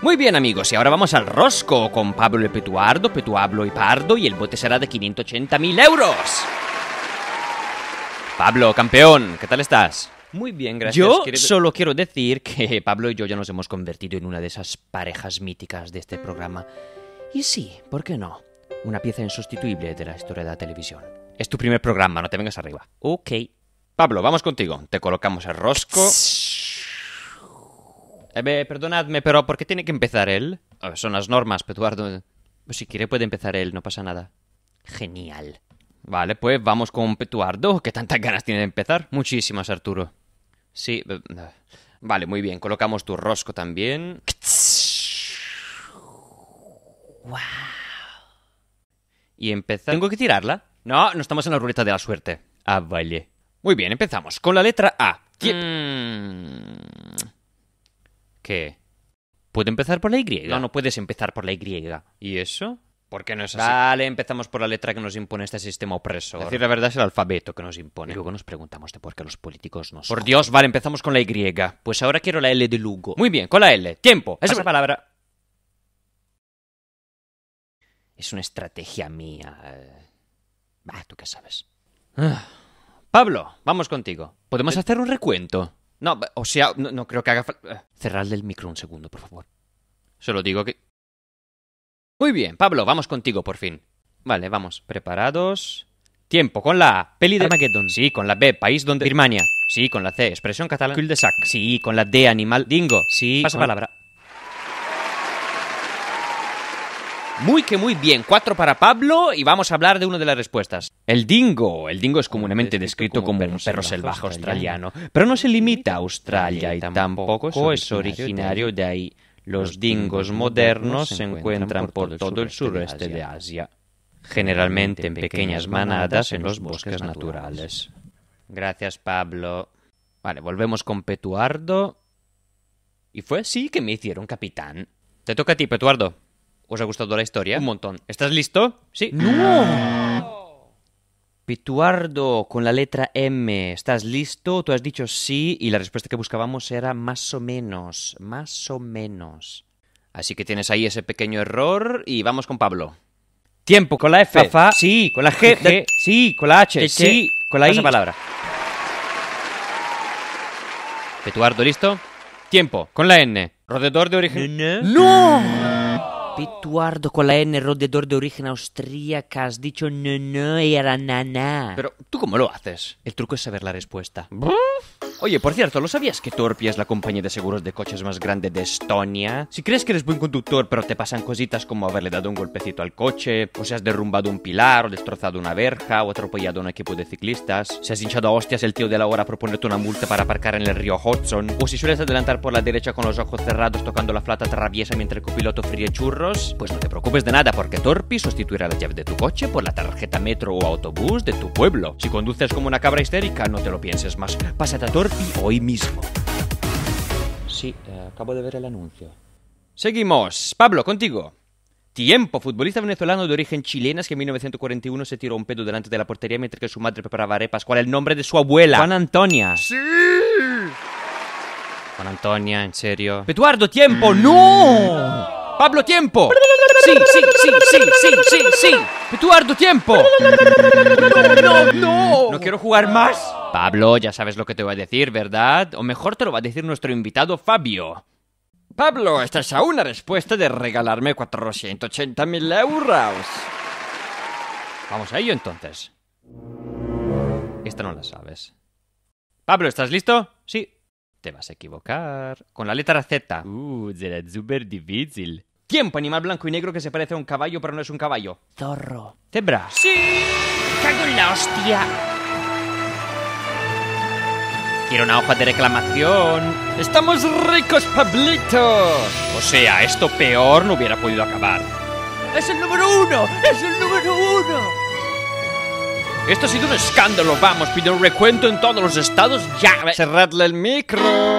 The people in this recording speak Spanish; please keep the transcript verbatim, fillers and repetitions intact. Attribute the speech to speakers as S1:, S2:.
S1: Muy bien, amigos, y ahora vamos al rosco con Pablo y Petuardo, Petuablo y Pardo, y el bote será de quinientos ochenta mil euros. Pablo, campeón, ¿qué tal estás? Muy bien, gracias. Yo ¿Quieres... solo quiero decir que Pablo y yo ya nos hemos convertido en una de esas parejas míticas de este programa. Y sí, ¿por qué no? Una pieza insustituible de la historia de la televisión. Es tu primer programa, no te vengas arriba. Ok. Pablo, vamos contigo. Te colocamos el rosco. Eh, perdonadme, pero ¿por qué tiene que empezar él? Son las normas, Petuardo. Pues si quiere puede empezar él, no pasa nada. Genial. Vale, pues vamos con Petuardo, que tantas ganas tiene de empezar. Muchísimas, Arturo. Sí. Vale, muy bien. Colocamos tu rosco también. Wow. Y empezar... ¿Tengo que tirarla? No, no estamos en la ruleta de la suerte. Ah, vale. Muy bien, empezamos con la letra A. Mm. ¿Qué? ¿Puedo empezar por la Y? No, no puedes empezar por la Y. ¿Y eso? ¿Por qué no es así? Vale, empezamos por la letra que nos impone este sistema opresor. Es decir, la verdad es el alfabeto que nos impone. Y luego nos preguntamos de por qué los políticos nos... Por Dios, vale, empezamos con la Y. Pues ahora quiero la L de Lugo. Muy bien, con la L. Tiempo. Esa palabra... Es una estrategia mía. Bah, ¿tú qué sabes? Ah. Pablo, vamos contigo. ¿Podemos hacer un recuento? No, o sea, no, no creo que haga falta... Cerradle el micro un segundo, por favor. Solo digo que... Muy bien, Pablo, vamos contigo, por fin. Vale, vamos. ¿Preparados? Tiempo, con la A. Peli de Armageddon. Sí, con la B. País donde... Birmania. Sí, con la C. Expresión catalana. Cul de sac. Sí, con la D. Animal. Dingo. Sí. Pasa palabra. Muy que muy bien, cuatro para Pablo y vamos a hablar de una de las respuestas. El dingo. El dingo es comúnmente descrito como un perro salvaje australiano, pero no se limita a Australia y tampoco es originario de ahí. Los dingos modernos se encuentran por todo el sureste de Asia, generalmente en pequeñas manadas en los bosques naturales. Gracias, Pablo. Vale, volvemos con Petuardo. Y fue así que me hicieron capitán. Te toca a ti, Petuardo. ¿Os ha gustado la historia? Un montón. ¿Estás listo? Sí. ¡No! Petuardo, con la letra M. ¿Estás listo? Tú has dicho sí y la respuesta que buscábamos era más o menos. Más o menos. Así que tienes ahí ese pequeño error y vamos con Pablo. Tiempo, con la F. Fa, fa. Sí, con la G. G. Sí, con la H. Che, che. Sí, con la I. Esa palabra. Petuardo, ¿listo? Tiempo, con la N. Roedor de origen... ¡No! ¡No! Petuardo, con la N, roedor de origen austríaca. Has dicho no, no, y era nana. Pero, ¿tú cómo lo haces? El truco es saber la respuesta. Oye, por cierto, ¿lo sabías que Torpi es la compañía de seguros de coches más grande de Estonia? Si crees que eres buen conductor, pero te pasan cositas como haberle dado un golpecito al coche, o si has derrumbado un pilar, o destrozado una verja, o atropellado a un equipo de ciclistas, si has hinchado a hostias el tío de la hora proponerte una multa para aparcar en el río Hudson, o si sueles adelantar por la derecha con los ojos cerrados tocando la flauta traviesa mientras el copiloto fríe churros, pues no te preocupes de nada porque Torpi sustituirá la llave de tu coche por la tarjeta metro o autobús de tu pueblo. Si conduces como una cabra histérica, no te lo pienses más. Pásate a Torpi hoy mismo. Sí, eh, acabo de ver el anuncio. Seguimos. Pablo, contigo. Tiempo. Futbolista venezolano de origen chileno que en mil novecientos cuarenta y uno se tiró un pedo delante de la portería mientras que su madre preparaba arepas. ¿Cuál es el nombre de su abuela? Juan Antonia. ¡Sí! Juan Antonia, en serio. Petuardo, tiempo. ¡No! Pablo, tiempo. Sí, sí, sí, sí, sí, sí, sí. Petuardo, tiempo. No, no, no. No quiero jugar más. Pablo, ya sabes lo que te voy a decir, ¿verdad? O mejor te lo va a decir nuestro invitado Fabio. Pablo, estás a una respuesta de regalarme cuatrocientos ochenta mil euros. Vamos a ello entonces. Esta no la sabes. Pablo, ¿estás listo? Sí. Te vas a equivocar. Con la letra Z. Uh, será súper difícil. Tiempo, animal blanco y negro que se parece a un caballo, pero no es un caballo. Zorro. Cebra. ¡Sí! ¡Cago en la hostia! Quiero una hoja de reclamación. ¡Estamos ricos, Pablito! O sea, esto peor no hubiera podido acabar. ¡Es el número uno! ¡Es el número uno! Esto ha sido un escándalo. Vamos, pido un recuento en todos los estados ya. Cerradle el micro.